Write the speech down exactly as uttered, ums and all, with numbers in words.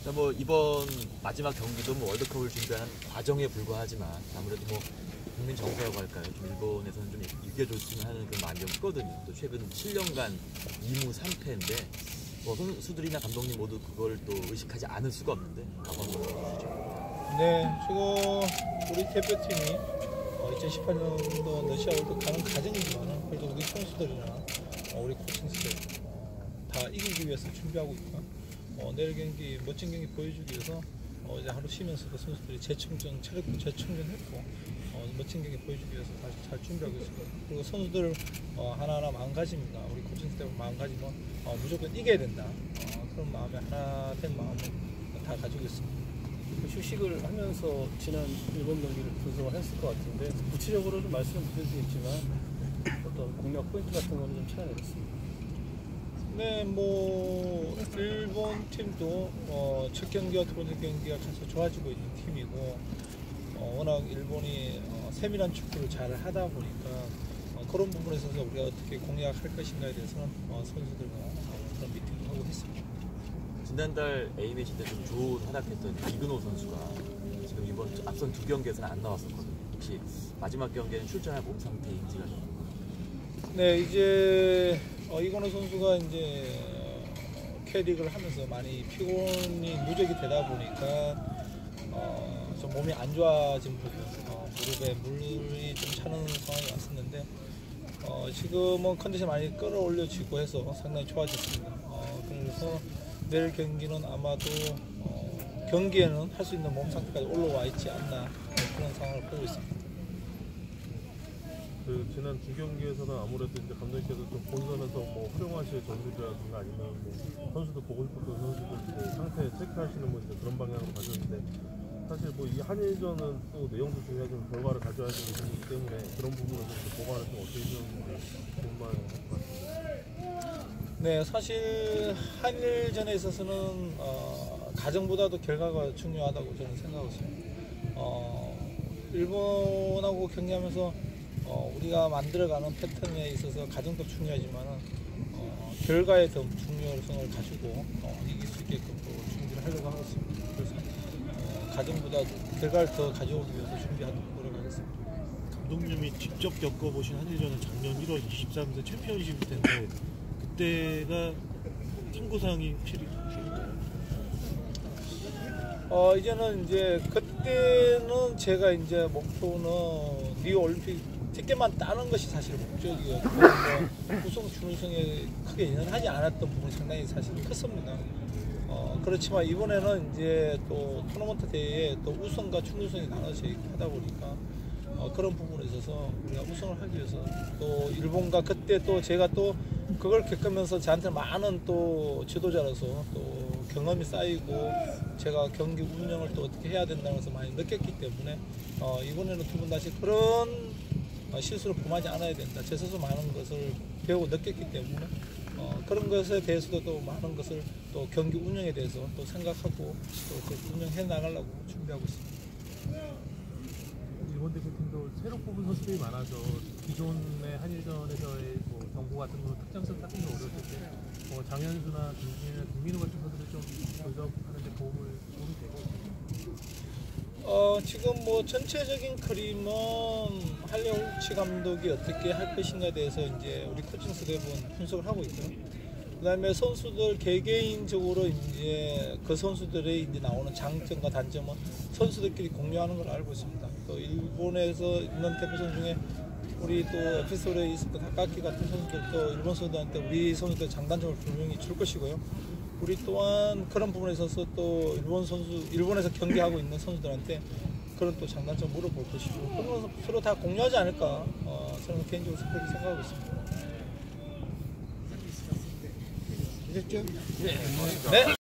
자, 뭐 이번 마지막 경기도 뭐 월드컵을 준비하는 과정에 불과하지만 아무래도 뭐 국민 정서라고 할까요? 좀 일본에서는 좀 이겨줬으면 하는 그런 마음이 좀 크거든요. 또 최근 칠 년간 이 무 삼 패인데 뭐 선수들이나 감독님 모두 그걸 또 의식하지 않을 수가 없는데 각오 한번 해주시죠. 네, 지금 우리 대표팀이 어, 이천십팔 년도 러시아 월드컵 가는 과정이지만 그래도 우리 선수들이나 어, 우리 코칭스들 어, 다 이기기 위해서 준비하고 있고 어, 내일 경기 멋진 경기 보여주기 위해서 어, 이제 하루 쉬면서도 선수들이 재충전, 체력도 재충전했고 어, 멋진 경기 보여주기 위해서 다시 잘 준비하고 있습니다. 그리고 선수들 어, 하나하나 마음가짐이나 우리 코칭스들 마음가짐은 어, 무조건 이겨야 된다. 어, 그런 마음에 하나 된 마음을 다 가지고 있습니다. 휴식을 하면서 지난 일본 경기를 분석을 했을 것 같은데 구체적으로 좀 말씀을 드리겠지만 어떤 공략 포인트 같은 거는 좀 찾아내겠습니다. 네, 뭐 일본 팀도 어, 첫 경기와 두 번째 경기가 계속 좋아지고 있는 팀이고 어, 워낙 일본이 어, 세밀한 축구를 잘 하다 보니까 어, 그런 부분에 있어서 우리가 어떻게 공략할 것인가에 대해서는 어, 선수들과 어, 그런 미팅을 하고 있습니다. 지난달 A매치 때 좀 좋은 활약했던 이근호 선수가 지금 이번 앞선 두 경기에서는 안 나왔었거든요. 혹시 마지막 경기에는 출전할 몸 상태인지가 좀. 네, 이제 어, 이근호 선수가 이제 어, K리그를 하면서 많이 피곤이 누적이 되다 보니까 어, 좀 몸이 안 좋아진 부분, 어, 무릎에 물이 좀 차는 상황이 왔었는데 어, 지금은 컨디션 많이 끌어올려지고 해서 상당히 좋아졌습니다. 어, 그래서 내일 경기는 아마도 어, 경기에는 할 수 있는 몸 상태까지 올라와 있지 않나 그런 상황을 보고 있습니다. 그 지난 두 경기에서는 아무래도 이제 감독님께서 좀 본선에서 뭐 활용하실 전술이라든가 아니면 뭐 선수들 보고 싶었던 선수들 뭐 상태 체크하시는 뭐 이제 그런 방향으로 가셨는데 사실 뭐 이 한일전은 또 내용도 중요하지만 결과를 가져야 되는 부분이기 때문에 그런 부분을 좀 보관을 좀 어떻게 해주셨는지 궁금할 것 같습니다. 네, 사실 한일전에 있어서는 어, 가정보다도 결과가 중요하다고 저는 생각하고 있습니다. 어, 일본하고 경기하면서 어, 우리가 만들어가는 패턴에 있어서 가정도 중요하지만 어, 결과에 더 중요성을 가지고 어, 이길 수 있게끔 또 준비를 하려고 하고 있습니다. 그래서 어, 가정보다도 결과를 더 가져오기 위해서 준비하도록 노력하겠습니다. 감독님이 직접 겪어보신 한일전은 작년 일월 이십삼일 챔피언십 때인데 그때가 참고사항이 확실히 있을까요? 어, 이제는 이제 그때는 제가 이제 목표는 리오 올림픽 티켓만 따는 것이 사실 목적이었고 뭐 우승 준우승에 크게 연연하지 않았던 부분이 상당히 사실 컸습니다. 어, 그렇지만 이번에는 이제 또 토너먼트 대회에 또 우승과 준우승이 나눠져 하다 보니까 어, 그런 부분에 있어서 우리가 우승을 하기 위해서 또 일본과 그때 또 제가 또 그걸 겪으면서 저한테 많은 또 지도자로서 또 경험이 쌓이고 제가 경기 운영을 또 어떻게 해야 된다는 것을 많이 느꼈기 때문에 어, 이번에는 두 번 다시 그런 어, 실수를 범하지 않아야 된다. 제 스스로 많은 것을 배우고 느꼈기 때문에 어, 그런 것에 대해서도 또 많은 것을 또 경기 운영에 대해서 또 생각하고 또 그 운영해 나가려고 준비하고 있습니다. 일본 대표팀도 새로 뽑은 선수들이 많아서 기존의 한일전에서의 뭐 정보 같은 거 특장점 같은 거 어려웠을 때 뭐 장현수나 김진이나 김민우 같은 선수들 좀 분석하는 데 도움을 도움이 되고. 어, 지금 뭐 전체적인 그림은 한려울치 감독이 어떻게 할 것인가에 대해서 이제 우리 코칭 스텝은 분석을 하고 있고요. 그 다음에 선수들 개개인적으로 이제 그 선수들의 이제 나오는 장점과 단점은 선수들끼리 공유하는 걸 알고 있습니다. 또 일본에서 있는 대표 선수 중에 우리 또 에피소드에 있었던 다카키 같은 선수들도 일본 선수들한테 우리 선수들 장단점을 분명히 줄 것이고요. 우리 또한 그런 부분에 있어서 또 일본 선수, 일본에서 경기하고 있는 선수들한테 그런 또 장단점 물어볼 것이고 그런 서로 다 공유하지 않을까 어, 저는 개인적으로 그렇게 생각하고 있습니다. 됐죠? 네.